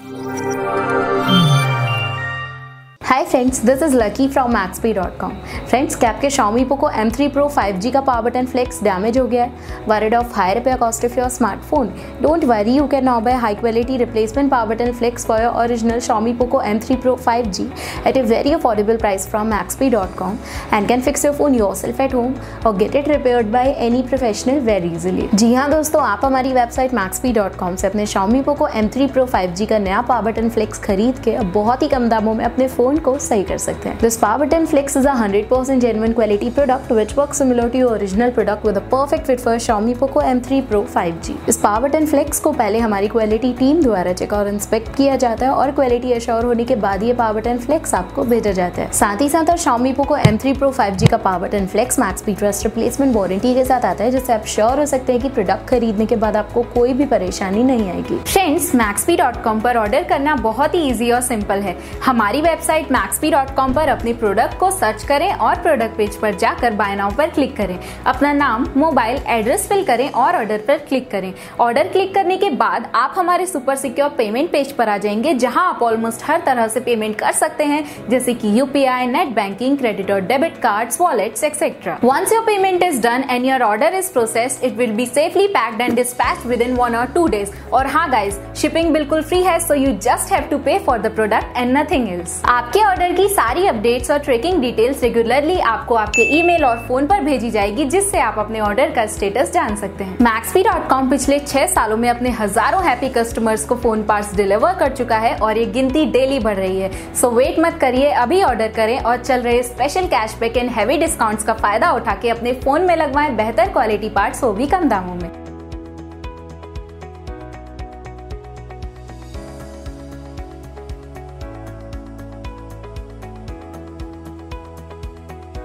Hi friends, this is Lucky from maxp.com। Friends, क्या आपके Xiaomi Poco M3 Pro 5G का power button flex damage हो गया है? Worried of high repair cost of your smartphone? Don't worry, you can now buy high quality replacement power button flex for your original Xiaomi Poco M3 Pro 5G at a very affordable price from maxp.com and can fix your phone yourself at home or get it repaired by any professional very easily। जी हाँ दोस्तों, आप हमारी website maxp.com से अपने Xiaomi Poco M3 Pro 5G का नया power button flex खरीद के अब बहुत ही कम दामों में अपने फोन को सही कर सकते हैं। This power button flex is a 100% genuine quality product which works similar to your original product with a perfect fit for Xiaomi Poco M3 Pro 5G। इस पावर बटन फ्लेक्स को पहले हमारी क्वालिटी टीम द्वारा check और inspect किया जाता है और क्वालिटी एश्योर होने के बाद ये पावर बटन फ्लेक्स आपको भेजा जाता है। साथ ही साथ Xiaomi Poco M3 Pro 5G का power button flex maxp trust replacement warranty के साथ आता है, जिससे आप श्योर हो सकते हैं कि प्रोडक्ट खरीदने के बाद आपको कोई भी परेशानी नहीं आएगी। फ्रेंड्स, maxp.com पर ऑर्डर करना बहुत ही इजी और सिंपल है। हमारी वेबसाइट maxp.com पर अपने प्रोडक्ट को सर्च करें और प्रोडक्ट पेज पर जाकर बाय नाउ पर क्लिक करें। अपना नाम, मोबाइल, एड्रेस फिल करें और ऑर्डर पर क्लिक करें। ऑर्डर क्लिक करने के बाद आप हमारे सुपर सिक्योर पेमेंट पेज पर आ जाएंगे, जहां आप ऑलमोस्ट हर तरह से पेमेंट कर सकते हैं, जैसे कि UPI, नेट बैंकिंग, क्रेडिट और debit cards, wallets etcetera. Once your payment is done and your order is processed, it will be safely packed and dispatched within 1 or 2 days। और हाँ गाइज, शिपिंग बिल्कुल free है, so you just have to pay for the product and nothing else। आपके order की सारी updates और tracking details regularly आपको आपके ईमेल और फोन पर भेजी जाएगी, जिससे आप अपने ऑर्डर का स्टेटस जान सकते हैं। maxp.com पिछले 6 सालों में अपने हजारों हैप्पी कस्टमर्स को फोन पार्ट्स डिलीवर कर चुका है और ये गिनती डेली बढ़ रही है। सो वेट मत करिए, अभी ऑर्डर करें और चल रहे special cashback and heavy discounts का फायदा उठा के अपने फोन में लगवाएं बेहतर क्वालिटी पार्ट्स, वो भी कम दामों में।